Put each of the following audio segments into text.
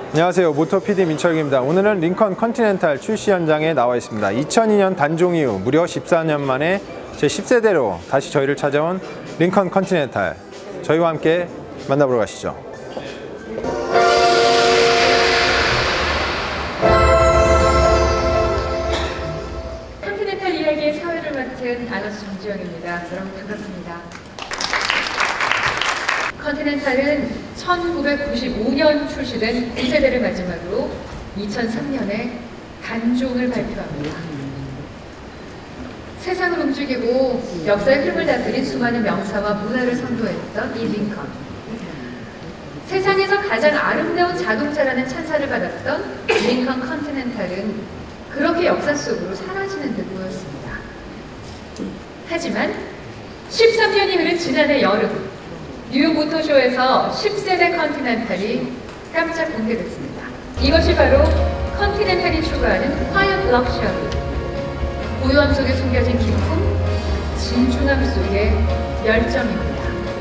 안녕하세요, 모터 PD 민철기입니다. 오늘은 링컨 컨티넨탈 출시 현장에 나와 있습니다. 2002년 단종 이후 무려 14년 만에 제 10세대로 다시 저희를 찾아온 링컨 컨티넨탈, 저희와 함께 만나보러 가시죠. 컨티넨탈 이야기의 사회를 맡은 아나운서 정지영입니다. 여러분 반갑습니다. 컨티넨탈은 1995년 출시된 9세대를 마지막으로 2003년에 단종을 발표합니다. 세상을 움직이고 역사의 흐름을 다스린 수많은 명사와 문화를 선도했던 이 링컨. 세상에서 가장 아름다운 자동차라는 찬사를 받았던 링컨 컨티넨탈은 그렇게 역사 속으로 사라지는 듯 보였습니다. 하지만 13년이 흐른 지난해 여름, 뉴욕 모터쇼에서 10세대 컨티넨탈이 깜짝 공개됐습니다. 이것이 바로 컨티넨탈이 추구하는 화이엇 럭셔리, 고요함 속에 숨겨진 기품, 진중함 속의 열정입니다.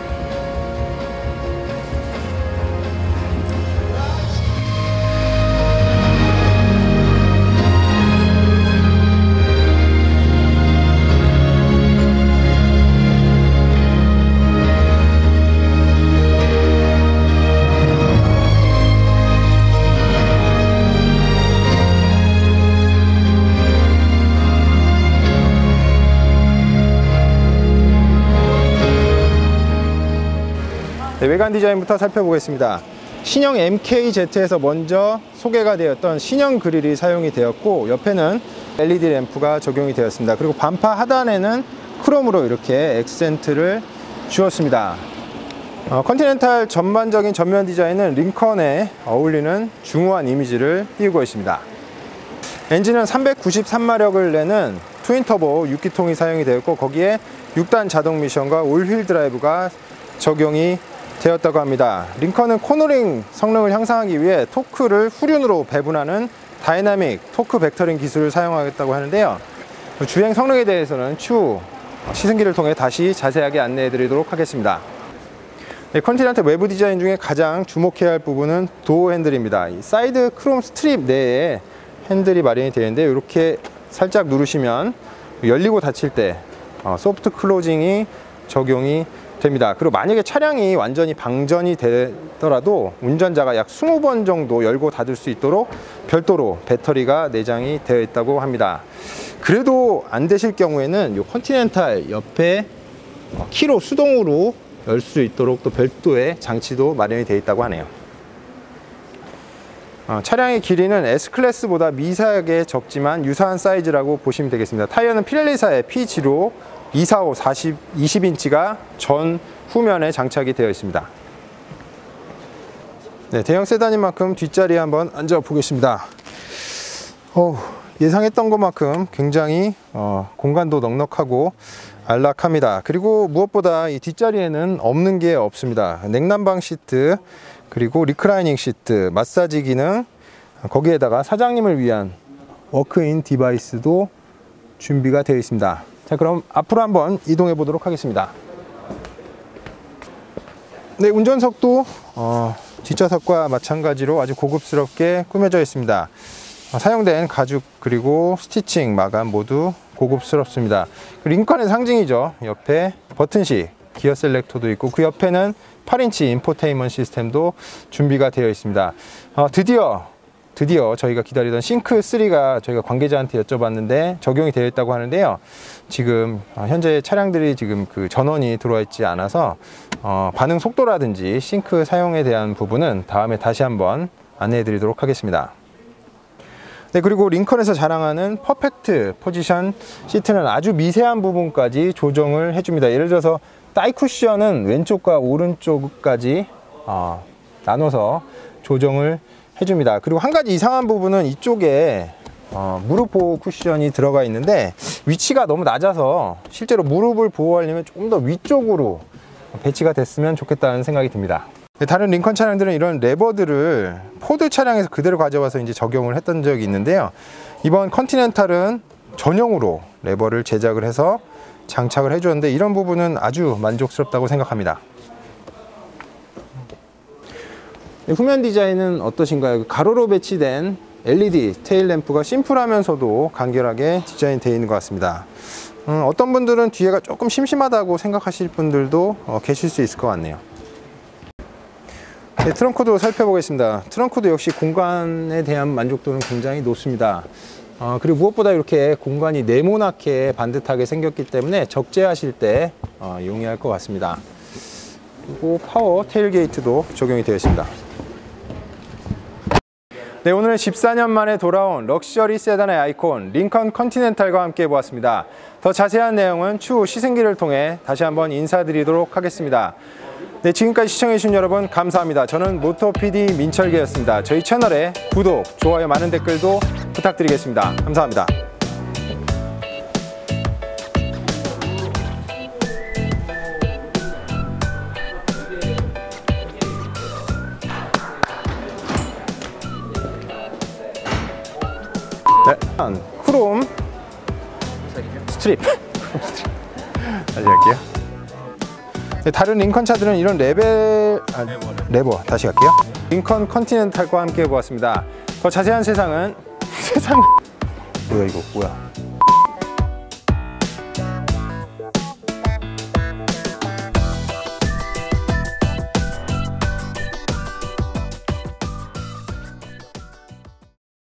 네, 외관 디자인부터 살펴보겠습니다. 신형 MKZ에서 먼저 소개가 되었던 신형 그릴이 사용이 되었고, 옆에는 LED 램프가 적용이 되었습니다. 그리고 반파 하단에는 크롬으로 이렇게 액센트를 주었습니다. 컨티넨탈 전반적인 전면 디자인은 링컨에 어울리는 중후한 이미지를 띄우고 있습니다. 엔진은 393마력을 내는 트윈터보 6기통이 사용이 되었고, 거기에 6단 자동 미션과 올휠 드라이브가 적용이 되었다고 합니다. 링컨은 코너링 성능을 향상하기 위해 토크를 후륜으로 배분하는 다이나믹 토크 벡터링 기술을 사용하겠다고 하는데요. 주행 성능에 대해서는 추후 시승기를 통해 다시 자세하게 안내해 드리도록 하겠습니다. 네, 컨티넨탈 외부 디자인 중에 가장 주목해야 할 부분은 도어 핸들입니다. 이 사이드 크롬 스트립 내에 핸들이 마련이 되어 있는데, 이렇게 살짝 누르시면 열리고 닫힐 때 소프트 클로징이 적용이 됩니다. 그리고 만약에 차량이 완전히 방전이 되더라도 운전자가 약 20번 정도 열고 닫을 수 있도록 별도로 배터리가 내장이 되어 있다고 합니다. 그래도 안 되실 경우에는 이 컨티넨탈 옆에 키로 수동으로 열 수 있도록 또 별도의 장치도 마련이 되어 있다고 하네요. 차량의 길이는 S클래스보다 미세하게 적지만 유사한 사이즈라고 보시면 되겠습니다. 타이어는 피렐리사의 P05 245 20인치가 전 후면에 장착이 되어 있습니다. 네, 대형 세단인 만큼 뒷자리에 한번 앉아 보겠습니다. 예상했던 것만큼 굉장히 공간도 넉넉하고 안락합니다. 그리고 무엇보다 이 뒷자리에는 없는 게 없습니다. 냉난방 시트, 그리고 리클라이닝 시트, 마사지 기능, 거기에다가 사장님을 위한 워크인 디바이스도 준비가 되어 있습니다. 자, 그럼 앞으로 한번 이동해 보도록 하겠습니다. 네, 운전석도 뒷좌석과 마찬가지로 아주 고급스럽게 꾸며져 있습니다. 사용된 가죽 그리고 스티칭 마감 모두 고급스럽습니다. 링컨의 상징이죠. 옆에 버튼식 기어 셀렉터도 있고, 그 옆에는 8인치 인포테인먼트 시스템도 준비가 되어 있습니다. 드디어 저희가 기다리던 싱크3가 저희가 관계자한테 여쭤봤는데 적용이 되어 있다고 하는데요. 지금 현재 차량들이 지금 그 전원이 들어와 있지 않아서 반응 속도라든지 싱크 사용에 대한 부분은 다음에 다시 한번 안내해 드리도록 하겠습니다. 네, 그리고 링컨에서 자랑하는 퍼펙트 포지션 시트는 아주 미세한 부분까지 조정을 해줍니다. 예를 들어서 타이 쿠션은 왼쪽과 오른쪽까지 나눠서 조정을 해줍니다. 그리고 한 가지 이상한 부분은 이쪽에 무릎 보호 쿠션이 들어가 있는데 위치가 너무 낮아서 실제로 무릎을 보호하려면 조금 더 위쪽으로 배치가 됐으면 좋겠다는 생각이 듭니다. 다른 링컨 차량들은 이런 레버들을 포드 차량에서 그대로 가져와서 이제 적용을 했던 적이 있는데요. 이번 컨티넨탈은 전용으로 레버를 제작을 해서 장착을 해주었는데, 이런 부분은 아주 만족스럽다고 생각합니다. 후면 디자인은 어떠신가요? 가로로 배치된 LED 테일 램프가 심플하면서도 간결하게 디자인되어 있는 것 같습니다. 어떤 분들은 뒤에가 조금 심심하다고 생각하실 분들도 계실 수 있을 것 같네요. 네, 트렁크도 살펴보겠습니다. 트렁크도 역시 공간에 대한 만족도는 굉장히 높습니다. 그리고 무엇보다 이렇게 공간이 네모나게 반듯하게 생겼기 때문에 적재하실 때 용이할 것 같습니다. 그리고 파워 테일게이트도 적용이 되어 있습니다. 네, 오늘은 14년 만에 돌아온 럭셔리 세단의 아이콘 링컨 컨티넨탈과 함께 보았습니다. 더 자세한 내용은 추후 시승기를 통해 다시 한번 인사드리도록 하겠습니다. 네, 지금까지 시청해주신 여러분 감사합니다. 저는 모토PD 민철기였습니다. 저희 채널에 구독, 좋아요, 많은 댓글도 부탁드리겠습니다. 감사합니다. 네, 크롬 스트립 다시 할게요. 네, 다른 링컨 차들은 이런 레버 다시 갈게요. 링컨 컨티넨탈과 함께 해보았습니다. 더 자세한 세상 뭐야 이거 뭐야